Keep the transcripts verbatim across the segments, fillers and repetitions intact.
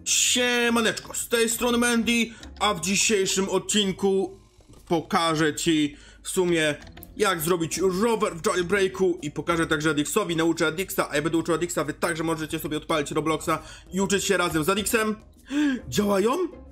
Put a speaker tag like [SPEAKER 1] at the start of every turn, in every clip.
[SPEAKER 1] Siemaneczko, z tej strony Mandy, a w dzisiejszym odcinku pokażę ci w sumie jak zrobić rower w jailbreaku i pokażę także Adixowi, nauczę Adixa, a ja będę uczył Adixa, wy także możecie sobie odpalić Robloxa i uczyć się razem z Adixem. Działają?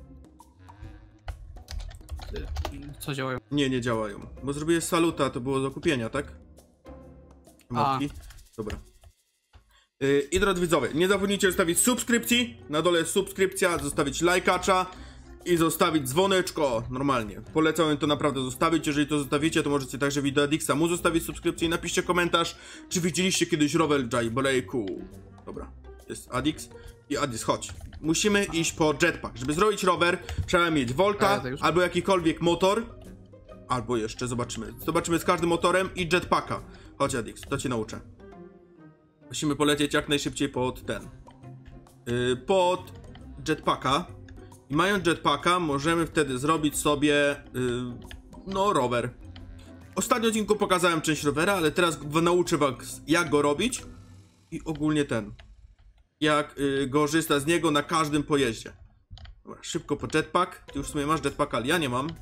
[SPEAKER 2] Co działają?
[SPEAKER 1] Nie, nie działają, bo zrobiłeś saluta, to było do kupienia, tak? Mapki? Dobra. Yy, I drodzy widzowie, nie zapomnijcie zostawić subskrypcji, na dole jest subskrypcja, zostawić lajkacza i zostawić dzwoneczko, normalnie. Polecam to naprawdę zostawić, jeżeli to zostawicie, to możecie także wideo Adixa mu zostawić subskrypcję i napiszcie komentarz, czy widzieliście kiedyś rower w jailbreaku. Dobra, jest Adix i Adix, chodź. Musimy iść po jetpack, żeby zrobić rower, trzeba mieć Volta, albo jakikolwiek motor, albo jeszcze, zobaczymy, zobaczymy z każdym motorem i jetpacka. Chodź Adix, to cię nauczę. Musimy polecieć jak najszybciej pod ten yy, pod jetpacka. I mając jetpacka możemy wtedy zrobić sobie yy, no rower. W ostatnim odcinku pokazałem część rowera, ale teraz nauczę was jak go robić. I ogólnie ten jak yy, korzystać z niego na każdym pojeździe. Dobra, szybko po jetpack. Ty już w sumie masz jetpacka, ale ja nie mam.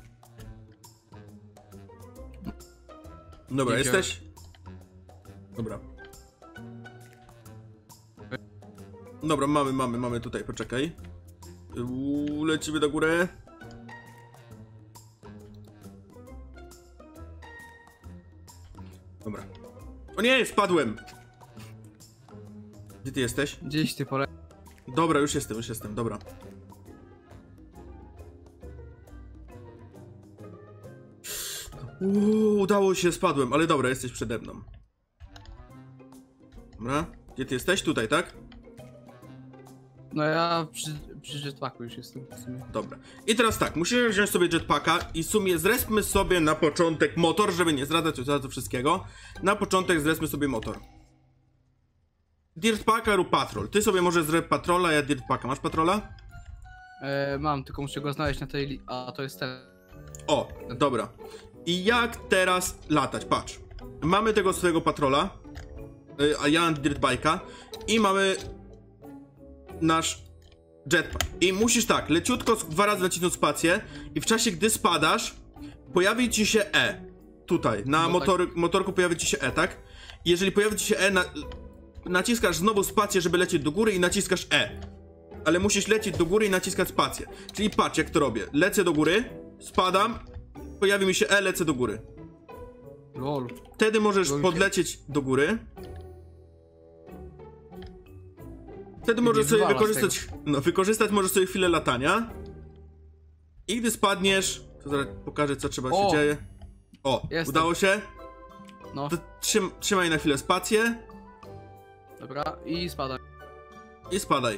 [SPEAKER 1] Dobra,
[SPEAKER 2] nie
[SPEAKER 1] jesteś? Dobra. Dobra, mamy, mamy, mamy tutaj, poczekaj. Uuu, lecimy do góry. Dobra. O nie, spadłem! Gdzie ty jesteś?
[SPEAKER 2] Gdzieś ty pole...
[SPEAKER 1] Dobra, już jestem, już jestem, dobra. Uuu, udało się, spadłem, ale dobra, jesteś przede mną. Dobra, gdzie ty jesteś? Tutaj, tak?
[SPEAKER 2] No ja przy, przy jetpacku już jestem w sumie.
[SPEAKER 1] Dobra. I teraz tak, musimy wziąć sobie jetpacka i w sumie zrespmy sobie na początek motor, żeby nie zdradzać od razu wszystkiego. Na początek zrespmy sobie motor. Dirtpacka lub patrol. Ty sobie możesz zrep patrola, ja dirtpacka. Masz patrola?
[SPEAKER 2] E, mam, tylko muszę go znaleźć na tej li... A, to jest ten.
[SPEAKER 1] O, dobra. I jak teraz latać? Patrz. Mamy tego swojego patrola, yy, a ja mam dirtbike'a i mamy nasz jetpack. I musisz tak, leciutko dwa razy nacisnąć spację i w czasie gdy spadasz, pojawi ci się E. Tutaj, na
[SPEAKER 2] no
[SPEAKER 1] motor,
[SPEAKER 2] tak.
[SPEAKER 1] motorku pojawi ci się E, tak? I jeżeli pojawi ci się E, na, naciskasz znowu spację, żeby lecieć do góry i naciskasz E. Ale musisz lecieć do góry i naciskać spację. Czyli patrz jak to robię. Lecę do góry, spadam, pojawi mi się E, lecę do góry.
[SPEAKER 2] Lol.
[SPEAKER 1] Wtedy możesz
[SPEAKER 2] Lol.
[SPEAKER 1] podlecieć do góry. Wtedy
[SPEAKER 2] Nie
[SPEAKER 1] możesz sobie
[SPEAKER 2] wywala
[SPEAKER 1] wykorzystać, no wykorzystać możesz sobie chwilę latania. I gdy spadniesz, to zaraz pokażę co trzeba
[SPEAKER 2] O!
[SPEAKER 1] się dzieje. O,
[SPEAKER 2] Jestem.
[SPEAKER 1] udało się?
[SPEAKER 2] No,
[SPEAKER 1] To trzym, trzymaj na chwilę spację
[SPEAKER 2] dobra, i spadaj.
[SPEAKER 1] i spadaj.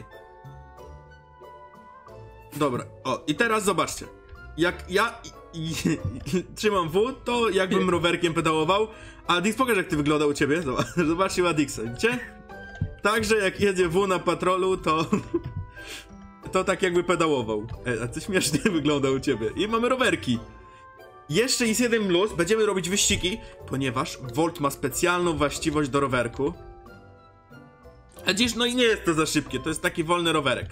[SPEAKER 1] Dobra, o i teraz zobaczcie. Jak ja i, i, i, trzymam W, to jakbym rowerkiem pedałował. A Adix, pokaż jak ty wygląda u ciebie. Zobacz, zobaczcie u Adixa, widzicie? Także jak jedzie W na patrolu, to to tak jakby pedałował. E, a to śmiesznie wygląda u ciebie. I mamy rowerki. Jeszcze jest jeden plus, będziemy robić wyścigi, ponieważ Volt ma specjalną właściwość do rowerku. A dziś, no i nie jest to za szybkie, to jest taki wolny rowerek.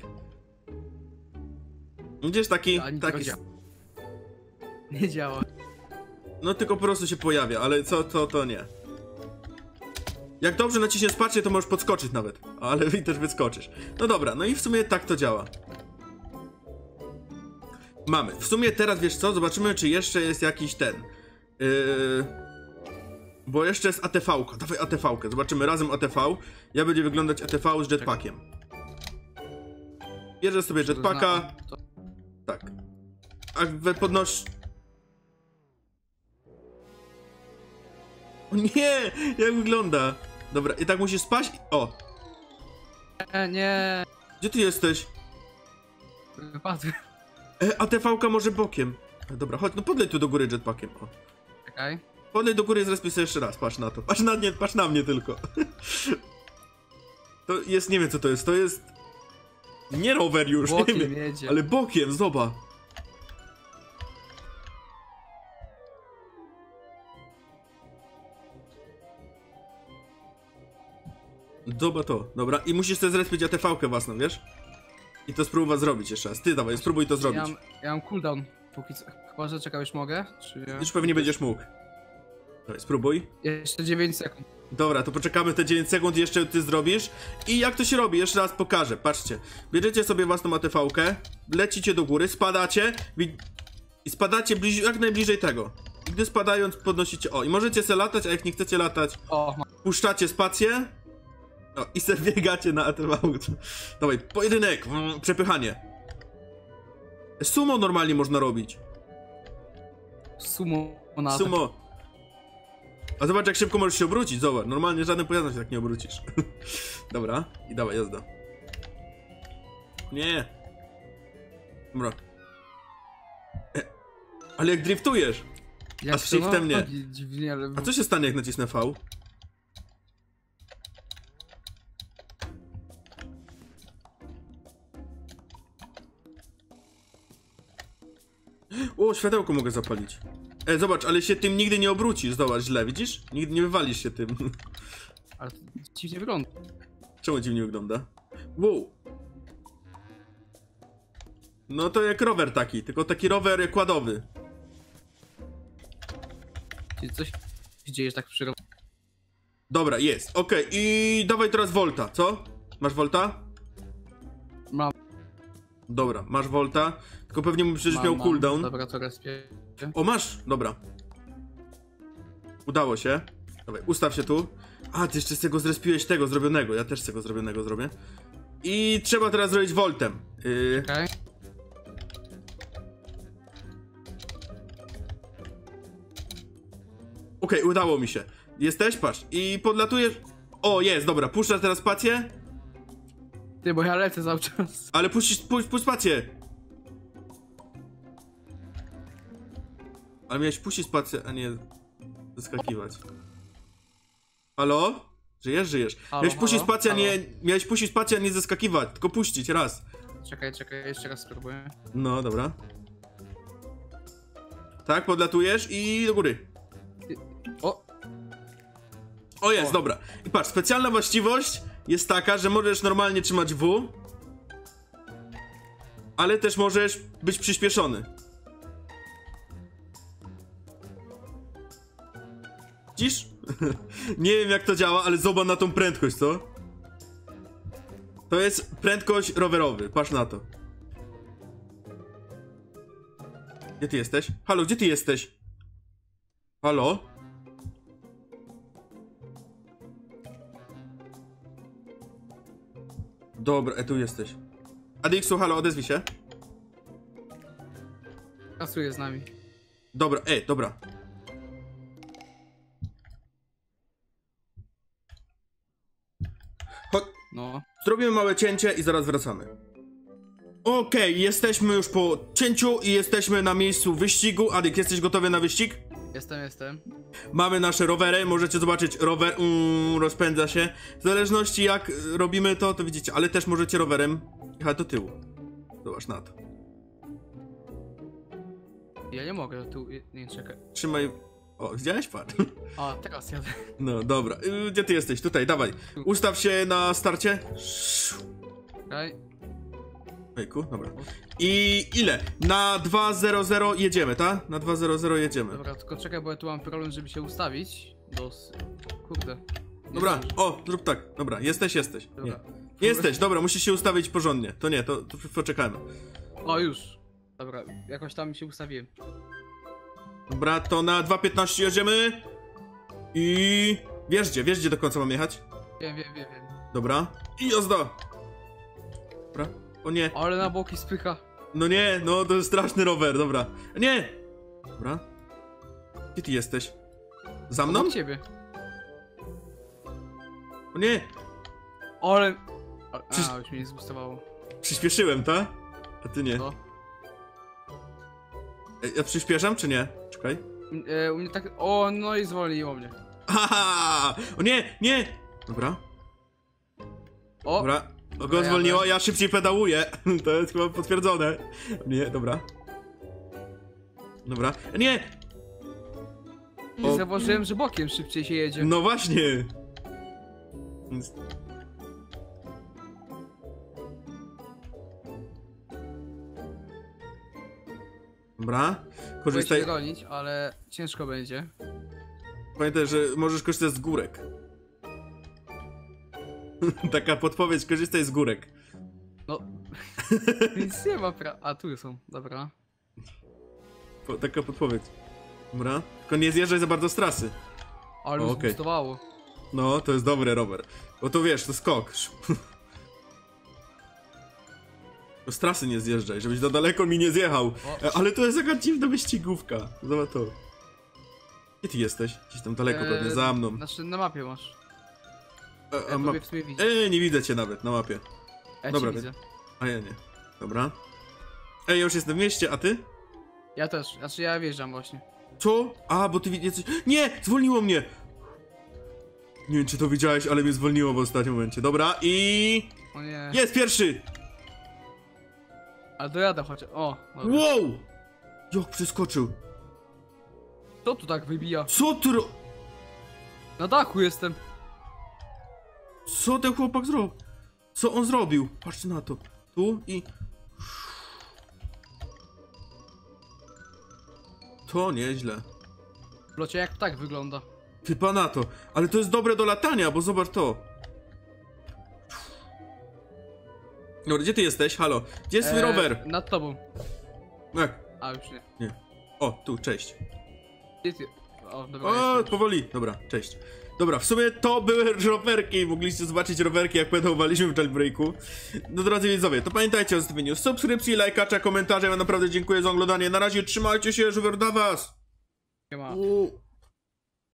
[SPEAKER 1] Widzisz, taki,
[SPEAKER 2] Ani
[SPEAKER 1] taki...
[SPEAKER 2] działa. Nie działa.
[SPEAKER 1] No tylko po prostu się pojawia, ale co, to, to nie. Jak dobrze naciśniesz spację, to możesz podskoczyć nawet. Ale i też wyskoczysz. No dobra, no i w sumie tak to działa. Mamy. W sumie teraz, wiesz co, zobaczymy, czy jeszcze jest jakiś ten. Yy... Bo jeszcze jest A T V-ka. Dawaj A T V-kę. Zobaczymy razem A T V. Ja będzie wyglądać A T V z jetpackiem. Bierzę sobie jetpacka.
[SPEAKER 2] To...
[SPEAKER 1] Tak. A we podnoś... O nie! Jak wygląda? Dobra, i tak musisz spaść. O!
[SPEAKER 2] Nie, nie.
[SPEAKER 1] Gdzie ty jesteś?
[SPEAKER 2] Wypadłem.
[SPEAKER 1] E, A T V-ka może bokiem. E, dobra, chodź, no podlej tu do góry jetpackiem. O.
[SPEAKER 2] Czekaj.
[SPEAKER 1] Podlej do góry i zrespij sobie jeszcze raz, patrz na to. Patrz na mnie, patrz na mnie tylko. To jest, nie wiem co to jest, to jest... Nie rower już,
[SPEAKER 2] Bokiem
[SPEAKER 1] nie wiem,
[SPEAKER 2] jedzie.
[SPEAKER 1] ale bokiem, zobacz. Zobacz to, dobra, i musisz sobie zrespić A T V-kę własną, wiesz? I to spróbuj zrobić jeszcze raz. Ty dawaj, spróbuj to zrobić.
[SPEAKER 2] Ja mam, ja mam cooldown. Póki co. Chyba, że czekaj, już mogę? Czy nie?
[SPEAKER 1] Już pewnie będziesz mógł. Dawaj, spróbuj.
[SPEAKER 2] Jeszcze dziewięć sekund.
[SPEAKER 1] Dobra, to poczekamy te dziewięć sekund, jeszcze ty zrobisz. I jak to się robi? Jeszcze raz pokażę. Patrzcie. Bierzecie sobie własną A T V-kę, lecicie do góry, spadacie i spadacie bliż, jak najbliżej tego. I gdy spadając podnosicie... O, i możecie se latać, a jak nie chcecie latać,
[SPEAKER 2] O,
[SPEAKER 1] puszczacie spację. No i se biegacie na A T V. Dawaj, pojedynek, mm, przepychanie. Sumo normalnie można robić.
[SPEAKER 2] sumo na
[SPEAKER 1] Sumo. A zobacz, jak szybko możesz się obrócić, zobacz. Normalnie żadnym pojazdem się tak nie obrócisz. Dobra, i dawaj, jazda. Nie. Dobra. E, ale jak driftujesz.
[SPEAKER 2] Jak
[SPEAKER 1] A z shiftem nie.
[SPEAKER 2] Dziwnie, ale...
[SPEAKER 1] A co się stanie, jak nacisnę V? O, światełko mogę zapalić. E, zobacz, ale się tym nigdy nie obrócisz, zobacz, źle, widzisz? Nigdy nie wywalisz się tym.
[SPEAKER 2] Ale to dziwnie wygląda.
[SPEAKER 1] Czemu dziwnie wygląda? Wow. No to jak rower taki, tylko taki rower kładowy.
[SPEAKER 2] Czyli coś się dzieje tak przy rowerze.
[SPEAKER 1] Dobra, jest, okej, okay. I dawaj teraz Volta, co? Masz Volta?
[SPEAKER 2] Mam.
[SPEAKER 1] Dobra, masz Volta, tylko pewnie mu przecież
[SPEAKER 2] Mam,
[SPEAKER 1] miał
[SPEAKER 2] mam.
[SPEAKER 1] cooldown.
[SPEAKER 2] Dobra, to respię.
[SPEAKER 1] O, masz, dobra. Udało się. Dawaj, ustaw się tu. A, ty jeszcze z tego zrespiłeś tego zrobionego, ja też z tego zrobionego zrobię. I trzeba teraz zrobić Voltem. Yy...
[SPEAKER 2] Okej.
[SPEAKER 1] Okej, okay, udało mi się. Jesteś? Patrz. I podlatujesz... O, jest, dobra. Puszczasz teraz spację?
[SPEAKER 2] Ty, bo ja lecę cały czas.
[SPEAKER 1] Ale puścisz, puść, puść spację. Ale miałeś puścić spację, a nie zeskakiwać. Halo? Żyjesz? Żyjesz.
[SPEAKER 2] Halo,
[SPEAKER 1] miałeś puścić
[SPEAKER 2] halo,
[SPEAKER 1] spację, a nie...
[SPEAKER 2] halo.
[SPEAKER 1] Miałeś puścić spację, a nie zeskakiwać. Tylko puścić, raz.
[SPEAKER 2] Czekaj, czekaj, jeszcze raz spróbuję.
[SPEAKER 1] No, dobra. Tak, podlatujesz i do góry.
[SPEAKER 2] O!
[SPEAKER 1] O, jest,
[SPEAKER 2] O.
[SPEAKER 1] dobra. I patrz, specjalna właściwość jest taka, że możesz normalnie trzymać W, ale też możesz być przyspieszony. Widzisz? Nie wiem, jak to działa, ale zobacz na tą prędkość, co? To jest prędkość rowerowy, patrz na to. Gdzie ty jesteś? Halo, gdzie ty jesteś? Halo? Dobra, e, tu jesteś. Adixu, halo, odezwij się.
[SPEAKER 2] Kasuje z nami.
[SPEAKER 1] Dobra, e, dobra. Chodź,
[SPEAKER 2] No.
[SPEAKER 1] zrobimy małe cięcie i zaraz wracamy. Okej, okay, jesteśmy już po cięciu i jesteśmy na miejscu wyścigu. Adik, jesteś gotowy na wyścig?
[SPEAKER 2] Jestem, jestem.
[SPEAKER 1] Mamy nasze rowery, możecie zobaczyć, rower um, rozpędza się. W zależności jak robimy to, to widzicie, ale też możecie rowerem jechać do tyłu. Zobacz na to.
[SPEAKER 2] Ja nie mogę, tu... Nie, czekaj.
[SPEAKER 1] Trzymaj... O, widziałeś? Patrz.
[SPEAKER 2] A, teraz jadę.
[SPEAKER 1] No, dobra. Y, Gdzie ty jesteś? Tutaj, dawaj. Ustaw się na starcie.
[SPEAKER 2] Okej.
[SPEAKER 1] Ejku, dobra. I ile? Na dwa zero zero jedziemy, tak? Na dwa zero zero jedziemy.
[SPEAKER 2] Dobra, tylko czekaj, bo ja tu mam problem, żeby się ustawić. Do... s- Kurde. Nie
[SPEAKER 1] Dobra,
[SPEAKER 2] zdążę.
[SPEAKER 1] o, zrób tak. Dobra, jesteś, jesteś. Nie.
[SPEAKER 2] Dobra.
[SPEAKER 1] Jesteś, dobra, musisz się ustawić porządnie. To nie, to, to poczekamy.
[SPEAKER 2] O, już. Dobra, jakoś tam się ustawiłem.
[SPEAKER 1] Dobra, to na dwa piętnaście jedziemy. I... Wiesz gdzie, wiesz gdzie do końca mam jechać?
[SPEAKER 2] Wiem, wiem, wiem, wiem.
[SPEAKER 1] Dobra. I jazda. Dobra. O nie.
[SPEAKER 2] Ale na boki spycha.
[SPEAKER 1] No nie, no to jest straszny rower, dobra. Nie! Dobra. Gdzie ty jesteś? Za mną?
[SPEAKER 2] Obok ciebie.
[SPEAKER 1] O nie!
[SPEAKER 2] Ale... A,
[SPEAKER 1] Przecież-
[SPEAKER 2] a już mnie nie zbustowało.
[SPEAKER 1] Przyspieszyłem, tak? A ty nie.
[SPEAKER 2] No.
[SPEAKER 1] Ej, ja przyspieszam, czy nie? Czekaj.
[SPEAKER 2] E, u mnie tak... O, no i zwolniło mnie.
[SPEAKER 1] Haha! O nie, nie! Dobra,
[SPEAKER 2] O!
[SPEAKER 1] dobra. O,
[SPEAKER 2] Dobra,
[SPEAKER 1] go zwolniło,
[SPEAKER 2] jadę.
[SPEAKER 1] ja szybciej pedałuję. To jest chyba potwierdzone. Nie, dobra. Dobra. Nie!
[SPEAKER 2] Nie
[SPEAKER 1] O.
[SPEAKER 2] zauważyłem, że bokiem szybciej się jedzie.
[SPEAKER 1] No właśnie! Więc- Dobra.
[SPEAKER 2] Korzystaj.
[SPEAKER 1] Korzystaj.
[SPEAKER 2] gonić, ale ciężko będzie.
[SPEAKER 1] Pamiętaj, że możesz korzystać z górek. Taka podpowiedź, korzystaj z górek.
[SPEAKER 2] No. Nic nie ma pra... A, tu są, dobra.
[SPEAKER 1] Po, taka podpowiedź. Dobra. Tylko nie zjeżdżaj za bardzo z trasy.
[SPEAKER 2] Ale
[SPEAKER 1] O,
[SPEAKER 2] już
[SPEAKER 1] okej.
[SPEAKER 2] zbustowało.
[SPEAKER 1] No, to jest dobry rower. Bo to wiesz, to skok. To z trasy nie zjeżdżaj, żebyś za daleko mi nie zjechał.
[SPEAKER 2] O.
[SPEAKER 1] E, Ale to jest jaka dziwna wyścigówka. Zobacz to. Gdzie ty jesteś? Gdzieś tam daleko pewnie, za mną.
[SPEAKER 2] Znaczy na mapie masz.
[SPEAKER 1] A,
[SPEAKER 2] Ja
[SPEAKER 1] a ma...
[SPEAKER 2] tobie w sumie widzę.
[SPEAKER 1] Ej, nie widzę cię nawet na mapie.
[SPEAKER 2] Ja
[SPEAKER 1] dobra,
[SPEAKER 2] cię widzę.
[SPEAKER 1] A ja nie. Dobra. Ej, ja już jestem w mieście, a ty?
[SPEAKER 2] Ja też, znaczy ja wjeżdżam właśnie.
[SPEAKER 1] Co? A, bo ty widzisz coś... Nie! Zwolniło mnie! Nie wiem, czy to widziałeś, ale mnie zwolniło w ostatnim momencie. Dobra, i...
[SPEAKER 2] O nie.
[SPEAKER 1] Jest pierwszy!
[SPEAKER 2] Ale dojadę chociaż. O, dobra.
[SPEAKER 1] Wow! Jak przeskoczył.
[SPEAKER 2] Co tu tak wybija?
[SPEAKER 1] Co ty ro...
[SPEAKER 2] Na dachu jestem.
[SPEAKER 1] Co ten chłopak zrobił? Co on zrobił? Patrzcie na to. Tu i... To nieźle.
[SPEAKER 2] W locie jak tak wygląda.
[SPEAKER 1] Typa na to. Ale to jest dobre do latania, bo zobacz to. Dobra, gdzie ty jesteś? Halo. Gdzie jest twój
[SPEAKER 2] Eee,
[SPEAKER 1] rower?
[SPEAKER 2] Nad tobą.
[SPEAKER 1] Jak?
[SPEAKER 2] A już nie.
[SPEAKER 1] Nie. O, tu, cześć.
[SPEAKER 2] Gdzie ty? O, dobra.
[SPEAKER 1] O,
[SPEAKER 2] jestem.
[SPEAKER 1] powoli. Dobra, cześć. Dobra, w sumie to były rowerki. Mogliście zobaczyć rowerki, jak pedałowaliśmy w jailbreaku. No drodzy widzowie, to pamiętajcie o zostawieniu subskrypcji, lajkacza, komentarza. Ja wam naprawdę dziękuję za oglądanie. Na razie trzymajcie się, żywioł dla was.
[SPEAKER 2] Nie ma.
[SPEAKER 1] U.